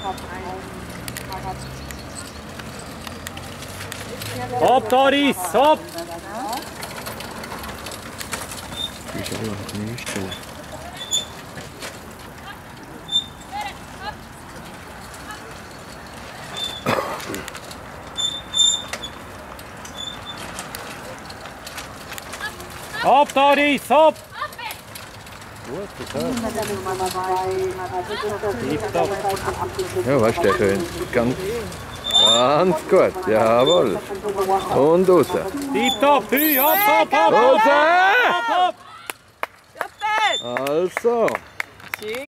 Hopp, Doris, hopp! Die ist aber nicht so. Hopp, Doris, hopp! Gut, das ja, was steht schön? Ganz gut, jawohl. Und raus. Tipptopp, hopp, hopp, hopp! Raus! Hopp, hopp! Also.